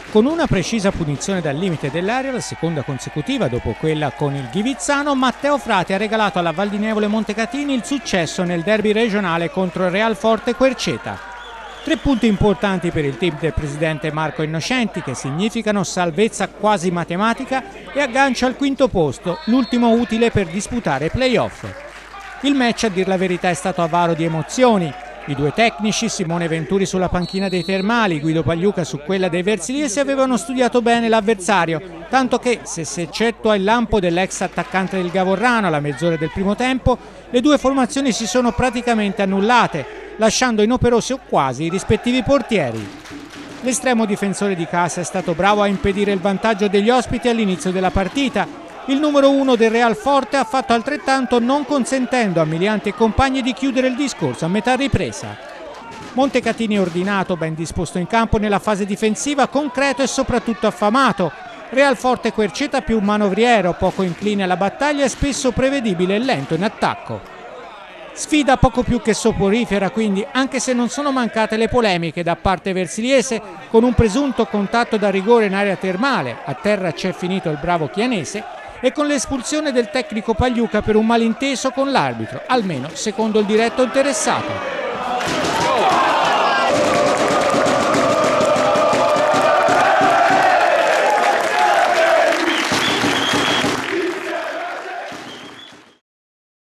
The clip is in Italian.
Con una precisa punizione dal limite dell'area, la seconda consecutiva dopo quella con il Ghivizzano, Matteo Frati ha regalato alla Valdinevole Montecatini il successo nel derby regionale contro il Real Forte Querceta. 3 punti importanti per il team del presidente Marco Innocenti, che significano salvezza quasi matematica e aggancia al quinto posto, l'ultimo utile per disputare i play-off. Il match, a dir la verità, è stato avaro di emozioni. I due tecnici, Simone Venturi sulla panchina dei Termali, Guido Pagliuca su quella dei Versiliesi, avevano studiato bene l'avversario, tanto che, se si eccettua il lampo dell'ex attaccante del Gavorrano alla mezz'ora del primo tempo, le due formazioni si sono praticamente annullate, lasciando inoperosi o quasi i rispettivi portieri. L'estremo difensore di casa è stato bravo a impedire il vantaggio degli ospiti all'inizio della partita. Il numero 1 del Real Forte ha fatto altrettanto, non consentendo a Milianti e compagni di chiudere il discorso a metà ripresa. Montecatini è ordinato, ben disposto in campo nella fase difensiva, concreto e soprattutto affamato. Real Forte Querceta più manovriero, poco incline alla battaglia e spesso prevedibile e lento in attacco. Sfida poco più che soporifera quindi, anche se non sono mancate le polemiche da parte versiliese, con un presunto contatto da rigore in area termale, a terra c'è finito il bravo chianese, e con l'espulsione del tecnico Pagliuca per un malinteso con l'arbitro, almeno secondo il diretto interessato.